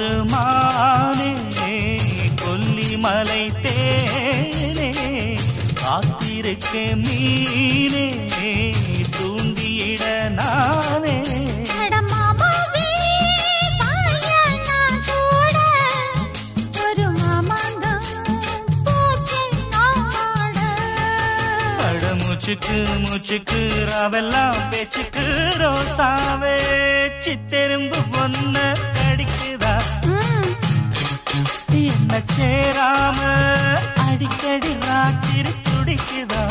மானே கொல்லிமலை தேனே காத்திருக்க மீனே தூண்டியிட நானே முச்சுக்கு முச்சுக்கு ராவெல்லாம் பேச்சுக்கு ரோசாவே சித்தெரும்பு பொண்ண கடிக்குதா என்ன சேராம அடிக்கடி ராத்திரி துடிக்குதா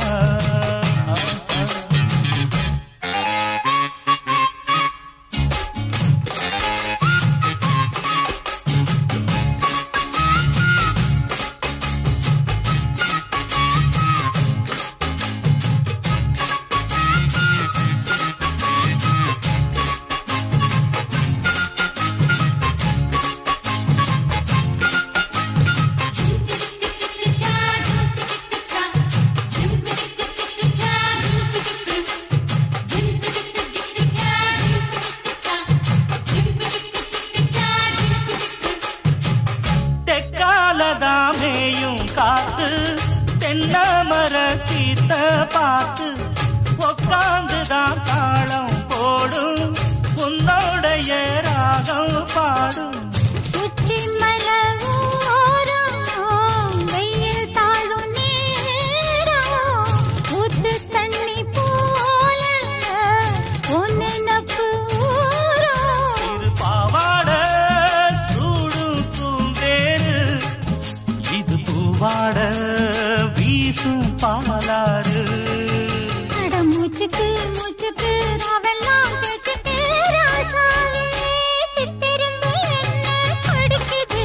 மேயும் காத்து தென்னமர தீர்த்த பார்த்து உட்காந்துதான் தாளம் போடும் உன்னோடைய ராகம் பாடும் வாட வீசும் பாலாறு மூச்சுக்கு மூச்சுக்கு ராவெல்லாம் பேச்சுக்கு ராசாவே சித்திரும்பு என்ன படிக்குது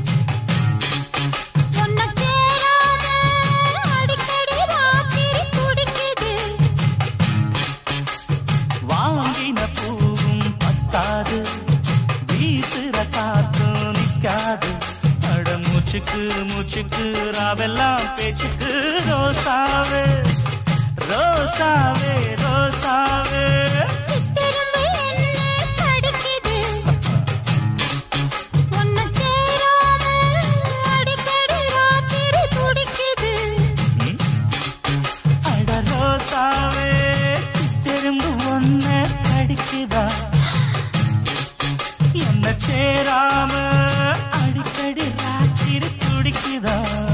உன்னை தேடாம அடிக்கடி ராத்திரி துடிக்குது வாங்கின பூவும் பத்தாது வீசுற காத்தும் நிக்காது முச்சுக்கு முச்சுக்கு ராவெல்லாம் பேச்சுக்கு ரோசாவே ரோசாவே ரோசாவே சித்திரும்பு என்ன படிக்குது உன்னை தேடாம அடிக்கடி ராத்திரி துடிக்குது அட ரோசாவே சித்திரும்பு ஒன்ன கடிக்குதா என்ன சேராம அடிக்கடி ராத்திரி துடிக்குதா